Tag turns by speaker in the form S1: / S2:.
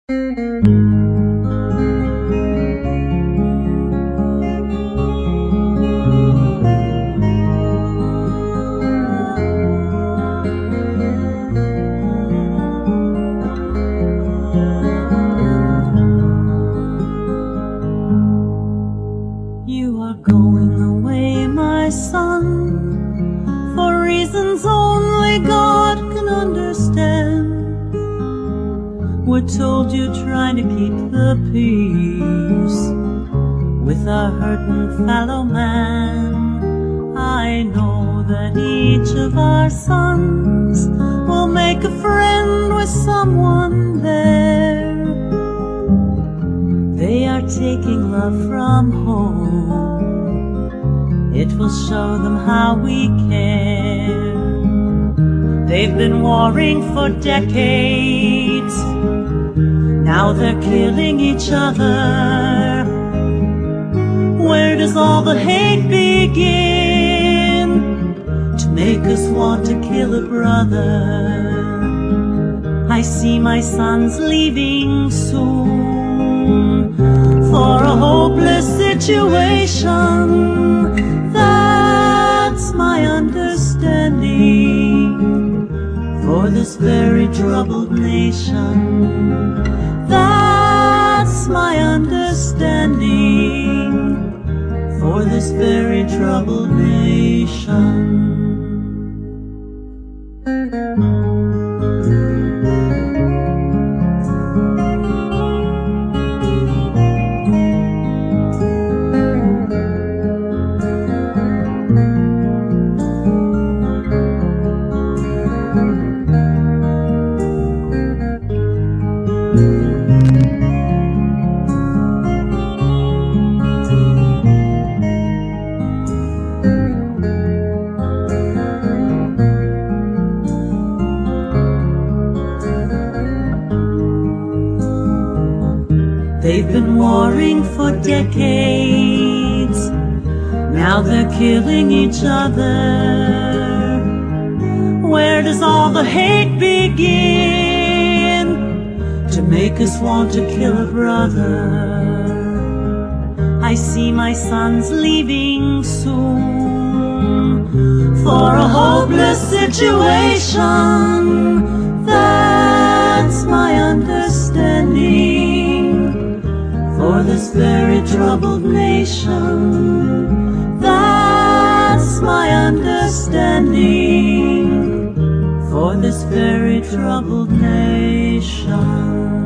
S1: You are going away, my son, for reasons only God can understand. We're told you're trying to keep the peace with a hurting fellow man. I know that each of our sons will make a friend with someone there. They are taking love from home. It will show them how we care. They've been warring for decades. Now they're killing each other. Where does all the hate begin to make us want to kill a brother? I see my sons leaving soon for a hopeless situation. That's my understanding for this very troubled nation. That's my understanding for this very troubled nation. They've been warring for decades. Now they're killing each other. Where does all the hate begin to make us want to kill a brother? I see my sons leaving soon for a hopeless situation. That's my understanding for this very troubled nation. That's my understanding for this very troubled nation.